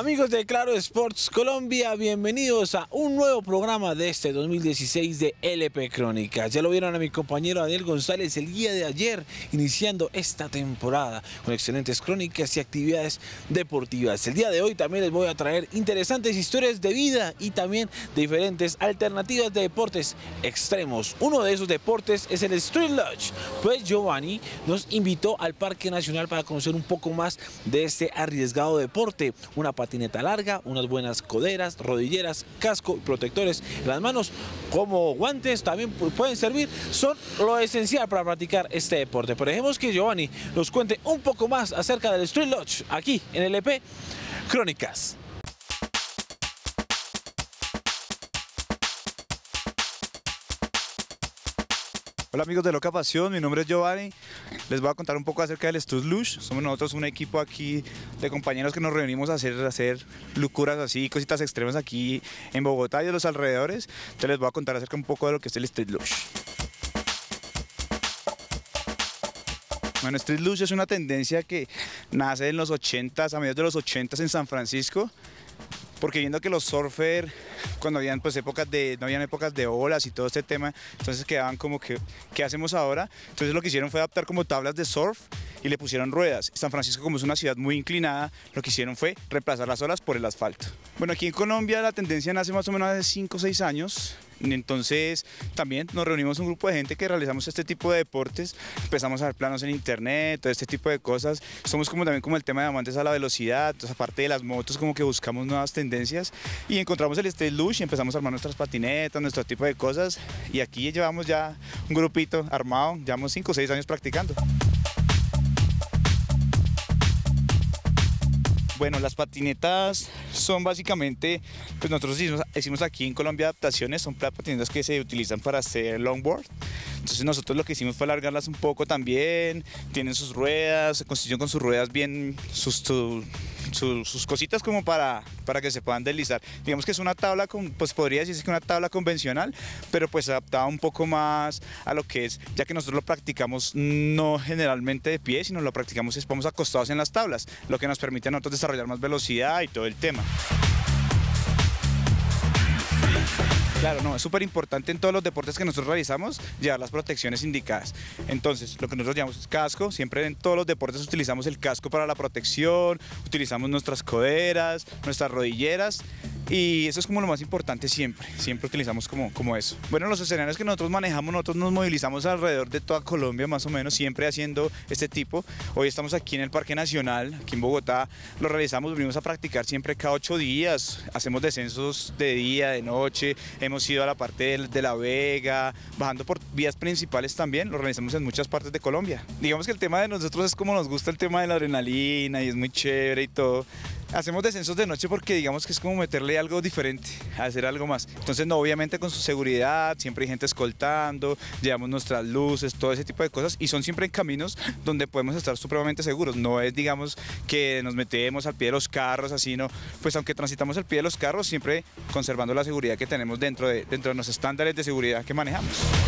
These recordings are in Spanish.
Amigos de Claro Sports Colombia, bienvenidos a un nuevo programa de este 2016 de LP Crónicas. Ya lo vieron a mi compañero Daniel González el día de ayer, iniciando esta temporada con excelentes crónicas y actividades deportivas. El día de hoy también les voy a traer interesantes historias de vida y también diferentes alternativas de deportes extremos. Uno de esos deportes es el Street Luge. Pues Giovanni nos invitó al Parque Nacional para conocer un poco más de este arriesgado deporte. Una patineta larga, unas buenas coderas, rodilleras, casco y protectores en las manos, como guantes también pueden servir, son lo esencial para practicar este deporte. Pero dejemos que Giovanni nos cuente un poco más acerca del Street Luge aquí en LP Crónicas. Hola amigos de Loca Pasión, mi nombre es Giovanni. Les voy a contar un poco acerca del Street Luge. Somos nosotros un equipo aquí de compañeros que nos reunimos a hacer locuras así, cositas extremas aquí en Bogotá y de los alrededores. Entonces les voy a contar acerca un poco de lo que es el Street Luge. Bueno, Street Luge es una tendencia que nace en los 80s, a mediados de los 80s en San Francisco, porque viendo que los surfers, cuando habían pues no habían épocas de olas y todo este tema, entonces quedaban como que, ¿qué hacemos ahora? Entonces lo que hicieron fue adaptar como tablas de surf y le pusieron ruedas. San Francisco, como es una ciudad muy inclinada, lo que hicieron fue reemplazar las olas por el asfalto. Bueno, aquí en Colombia la tendencia nace más o menos hace 5 o 6 años. Entonces también nos reunimos un grupo de gente que realizamos este tipo de deportes, empezamos a ver planos en internet, todo este tipo de cosas. Somos como también como el tema de amantes a la velocidad, entonces aparte de las motos como que buscamos nuevas tendencias y encontramos el Street Luge y empezamos a armar nuestras patinetas, nuestro tipo de cosas, y aquí llevamos ya un grupito armado, llevamos 5 o 6 años practicando. Bueno, las patinetas son básicamente, pues nosotros hicimos aquí en Colombia adaptaciones, son patinetas que se utilizan para hacer longboard. Entonces nosotros lo que hicimos fue alargarlas un poco también, tienen sus ruedas, se construyen con sus ruedas bien, sus cositas como para que se puedan deslizar. Digamos que es una tabla, pues podría decirse que una tabla convencional, pero pues adaptada un poco más a lo que es, ya que nosotros lo practicamos no generalmente de pie, sino lo practicamos vamos acostados en las tablas, lo que nos permite a nosotros desarrollar más velocidad y todo el tema. Claro, no, es súper importante en todos los deportes que nosotros realizamos llevar las protecciones indicadas. Entonces, lo que nosotros llamamos es casco, siempre en todos los deportes utilizamos el casco para la protección, utilizamos nuestras coderas, nuestras rodilleras, y eso es como lo más importante siempre utilizamos como eso. Bueno, los escenarios que nosotros manejamos, nosotros nos movilizamos alrededor de toda Colombia más o menos, siempre haciendo este tipo. Hoy estamos aquí en el Parque Nacional, aquí en Bogotá, lo realizamos, venimos a practicar siempre cada 8 días, hacemos descensos de día, de noche, hemos ido a la parte de La Vega, bajando por vías principales también, lo realizamos en muchas partes de Colombia. Digamos que el tema de nosotros es como nos gusta el tema de la adrenalina y es muy chévere y todo. Hacemos descensos de noche porque digamos que es como meterle algo diferente, hacer algo más. Entonces no, obviamente con su seguridad, siempre hay gente escoltando, llevamos nuestras luces, todo ese tipo de cosas y son siempre en caminos donde podemos estar supremamente seguros. No es digamos que nos metemos al pie de los carros, así no. Pues aunque transitamos al pie de los carros, siempre conservando la seguridad que tenemos dentro de los estándares de seguridad que manejamos.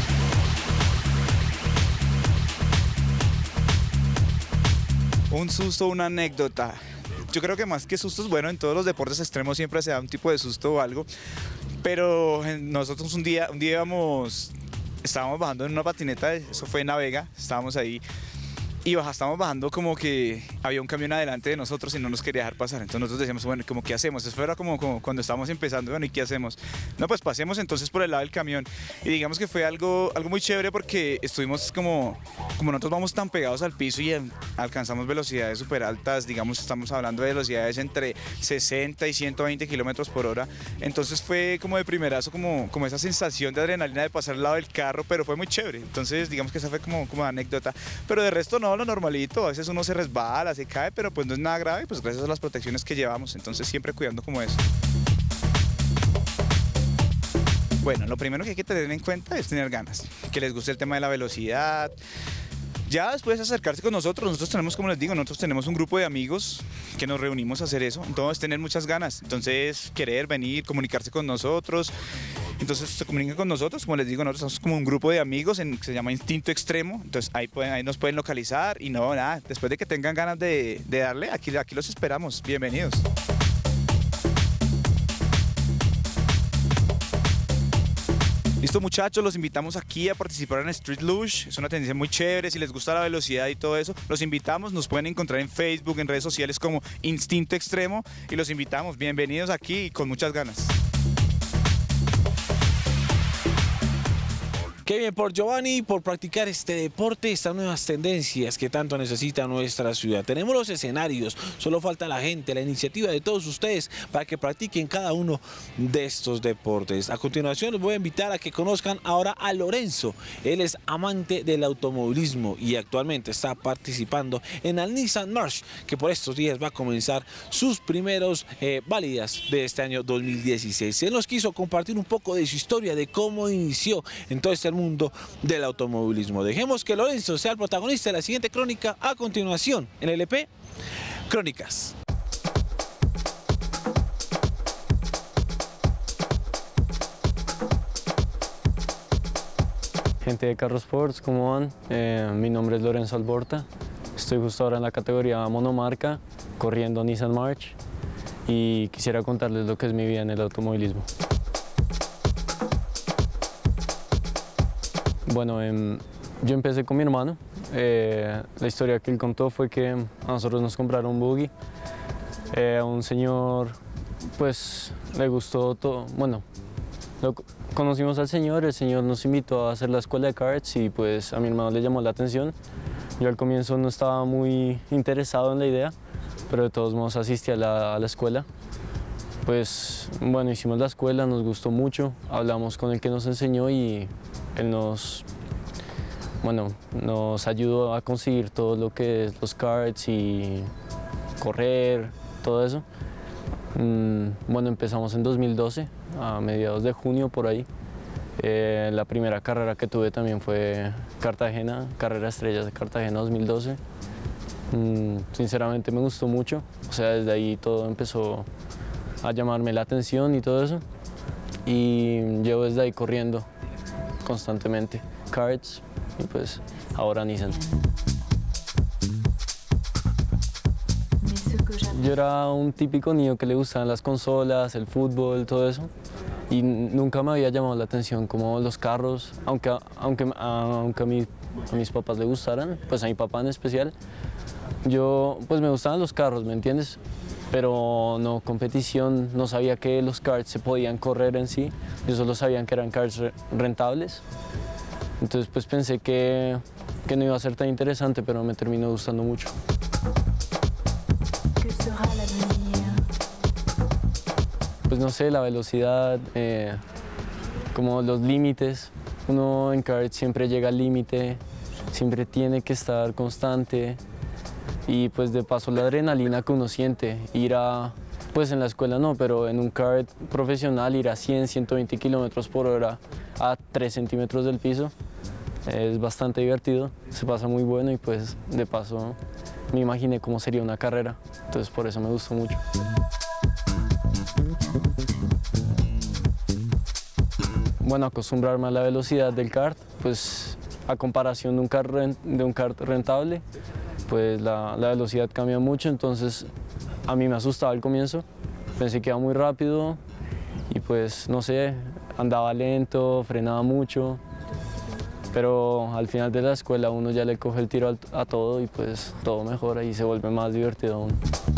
Un susto, una anécdota. Yo creo que más que sustos, bueno, en todos los deportes extremos siempre se da un tipo de susto o algo, pero nosotros un día estábamos bajando en una patineta, eso fue en La Vega, estábamos ahí y estábamos bajando como que había un camión adelante de nosotros y no nos quería dejar pasar. Entonces nosotros decíamos, bueno, ¿cómo qué hacemos? Eso era como cuando estábamos empezando, bueno, ¿y qué hacemos? No, pues pasemos entonces por el lado del camión. Y digamos que fue algo muy chévere porque estuvimos como nosotros vamos tan pegados al piso y alcanzamos velocidades súper altas, digamos, estamos hablando de velocidades entre 60 y 120 kilómetros por hora. Entonces fue como de primerazo, como esa sensación de adrenalina de pasar al lado del carro, pero fue muy chévere. Entonces digamos que esa fue como anécdota. Pero de resto no, lo normalito, a veces uno se resbala, se cae, pero pues no es nada grave, pues gracias a las protecciones que llevamos, entonces siempre cuidando como eso. Bueno, lo primero que hay que tener en cuenta es tener ganas, que les guste el tema de la velocidad. Ya después de acercarse con nosotros tenemos, como les digo, nosotros tenemos un grupo de amigos que nos reunimos a hacer eso, entonces tener muchas ganas, entonces querer venir, comunicarse con nosotros. Entonces se comunican con nosotros, como les digo, nosotros somos como un grupo de amigos que se llama Instinto Extremo, entonces ahí nos pueden localizar y no, nada, después de que tengan ganas de darle, aquí los esperamos, bienvenidos. Listo, muchachos, los invitamos aquí a participar en Street Luge. Es una tendencia muy chévere. Si les gusta la velocidad y todo eso, los invitamos. Nos pueden encontrar en Facebook, en redes sociales como Instinto Extremo, y los invitamos. Bienvenidos aquí y con muchas ganas. Qué bien por Giovanni, por practicar este deporte, estas nuevas tendencias que tanto necesita nuestra ciudad. Tenemos los escenarios, solo falta la gente, la iniciativa de todos ustedes para que practiquen cada uno de estos deportes. A continuación les voy a invitar a que conozcan ahora a Lorenzo. Él es amante del automovilismo y actualmente está participando en el Nissan March, que por estos días va a comenzar sus primeros válidas de este año 2016. Él nos quiso compartir un poco de su historia, de cómo inició en todo este mundo del automovilismo. Dejemos que Lorenzo sea el protagonista de la siguiente crónica a continuación en LP Crónicas. Gente de Carro Sports, ¿cómo van? Mi nombre es Lorenzo Alborta. Estoy justo ahora en la categoría monomarca, corriendo Nissan March, y quisiera contarles lo que es mi vida en el automovilismo. Bueno, yo empecé con mi hermano. La historia que él contó fue que a nosotros nos compraron un buggy. A un señor, pues, le gustó todo. Bueno, conocimos al señor, el señor nos invitó a hacer la escuela de karts y pues a mi hermano le llamó la atención. Yo al comienzo no estaba muy interesado en la idea, pero de todos modos asistí a la escuela. Pues, bueno, hicimos la escuela, nos gustó mucho, hablamos con el que nos enseñó y él nos ayudó a conseguir todo lo que es los karts y correr, todo eso. Bueno, empezamos en 2012, a mediados de junio por ahí. La primera carrera que tuve también fue Cartagena, Carrera Estrellas de Cartagena 2012. Sinceramente me gustó mucho, o sea, desde ahí todo empezó a llamarme la atención y todo eso. Y llevo desde ahí corriendo constantemente karts y pues ahora Nissan. Yo era un típico niño que le gustaban las consolas, el fútbol, todo eso, y nunca me había llamado la atención como los carros, aunque a mis papás le gustaran, pues a mi papá en especial. Yo pues me gustaban los carros, ¿me entiendes? Pero no competición, no sabía que los karts se podían correr en sí, yo solo sabía que eran karts rentables. Entonces pues pensé que no iba a ser tan interesante, pero me terminó gustando mucho. Pues no sé, la velocidad, como los límites. Uno en karts siempre llega al límite, siempre tiene que estar constante. Y pues de paso la adrenalina que uno siente, pues en la escuela no, pero en un kart profesional ir a 100, 120 kilómetros por hora a 3 centímetros del piso es bastante divertido, se pasa muy bueno y pues de paso me imaginé cómo sería una carrera, entonces por eso me gustó mucho. Bueno, acostumbrarme a la velocidad del kart, pues a comparación de un kart rentable, pues la velocidad cambia mucho, entonces a mí me asustaba al comienzo, pensé que iba muy rápido y pues no sé, andaba lento, frenaba mucho, pero al final de la escuela uno ya le coge el tiro a todo y pues todo mejora y se vuelve más divertido aún.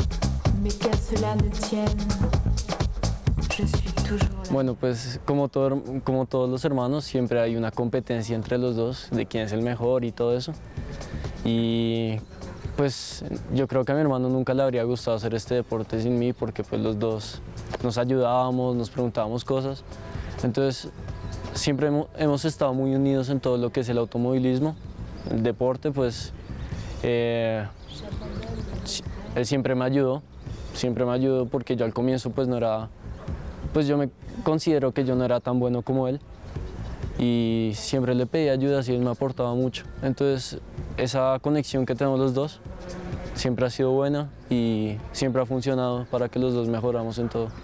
Bueno, pues como todos los hermanos siempre hay una competencia entre los dos de quién es el mejor y todo eso. Y pues yo creo que a mi hermano nunca le habría gustado hacer este deporte sin mí porque pues los dos nos ayudábamos, nos preguntábamos cosas. Entonces siempre hemos estado muy unidos en todo lo que es el automovilismo, el deporte, pues él siempre me ayudó porque yo al comienzo pues no era, pues yo me considero que yo no era tan bueno como él y siempre le pedí ayuda y él me aportaba mucho. Entonces esa conexión que tenemos los dos siempre ha sido buena y siempre ha funcionado para que los dos mejoremos en todo.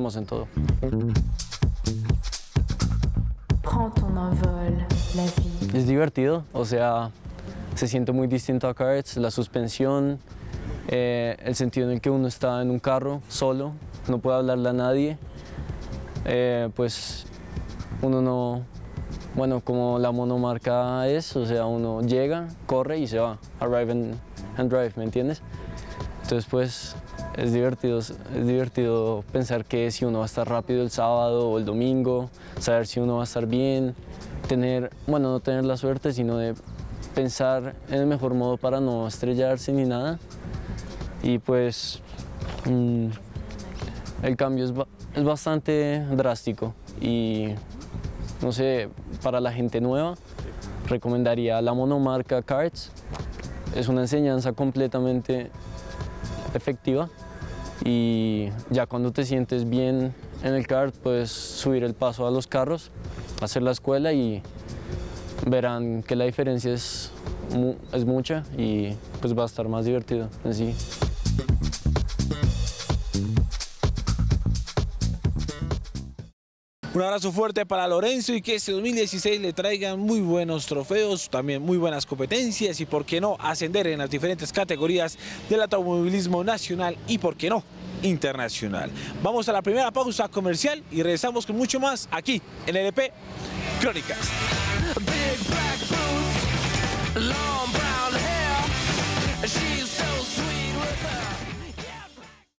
Es divertido, o sea, se siente muy distinto a karts, la suspensión, el sentido en el que uno está en un carro solo, no puede hablarle a nadie, pues uno bueno, como la monomarca es, o sea, uno llega, corre y se va, arrive and drive, ¿me entiendes? Entonces pues es divertido pensar que si uno va a estar rápido el sábado o el domingo, saber si uno va a estar bien, no tener la suerte, sino de pensar en el mejor modo para no estrellarse ni nada. Y pues el cambio es bastante drástico y no sé, para la gente nueva recomendaría la monomarca karts. Es una enseñanza completamente efectiva y ya cuando te sientes bien en el kart puedes subir el paso a los carros, hacer la escuela y verán que la diferencia es mucha y pues va a estar más divertido en sí. Un abrazo fuerte para Lorenzo y que este 2016 le traigan muy buenos trofeos, también muy buenas competencias y por qué no ascender en las diferentes categorías del automovilismo nacional y por qué no internacional. Vamos a la primera pausa comercial y regresamos con mucho más aquí en LP Crónicas. Big black boots, long brown hair, she's so sweet with her.